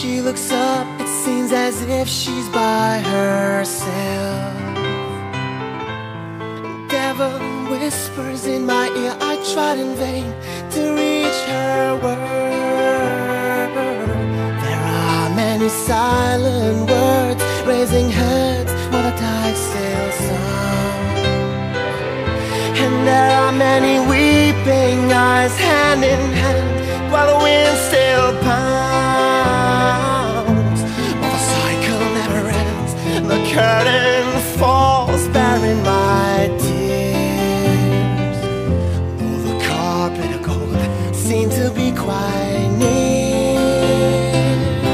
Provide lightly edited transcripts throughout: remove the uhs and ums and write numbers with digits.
she looks up, it seems as if she's by herself. Devil whispers in my ear, I tried in vain to reach her word. There are many silent words raising heads while the tide still sounds, and there are many weeping eyes hand in hand while the wind still pounds. While the cycle never ends, the curtain falls bearing my tears. Though the carpet of gold seemed to be quite near,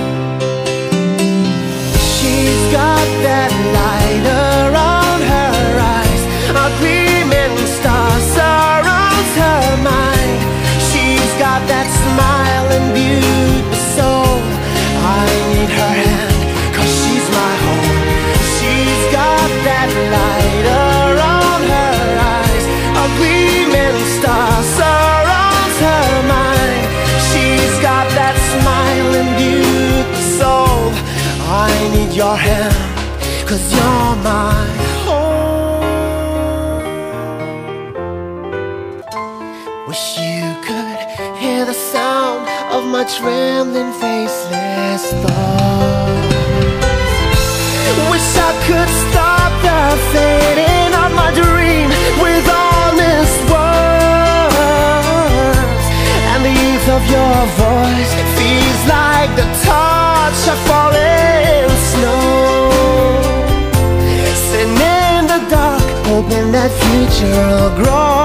she's got that light around her eyes, a gleaming star surrounds her mind. She's got that smile and beauty soul. I need her hand, 'cause she's my home. She's got that light around her eyes, a gleaming star surrounds her mind. She's got that smile and beauty soul. I need your hand, 'cause you're my home. Wish you could hear the sound of my trembling, faceless thoughts. Wish I could stop the fading of my dream with honest words. And the youth of your voice feels like the touch of falling snow. Sitting in the dark, hoping that future will grow.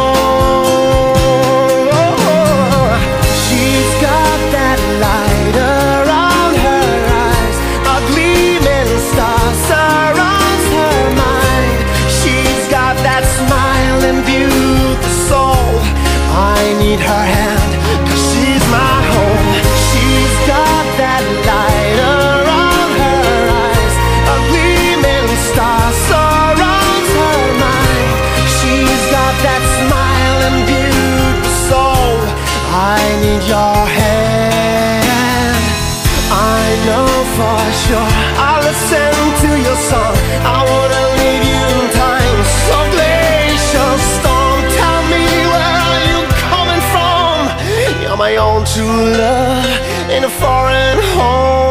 She's got that light around her eyes, a gleaming star surrounds her mind. She's got that smile and beauty soul. I need her hand, 'cause she's my home. She's got that light around her eyes, a gleaming star surrounds her mind. She's got that smile and beauty soul. I need your hand. I know for sure I'll listen to your song. I wanna leave you in time. So glacial storm, tell me, where are you coming from? You're my own true love in a foreign home.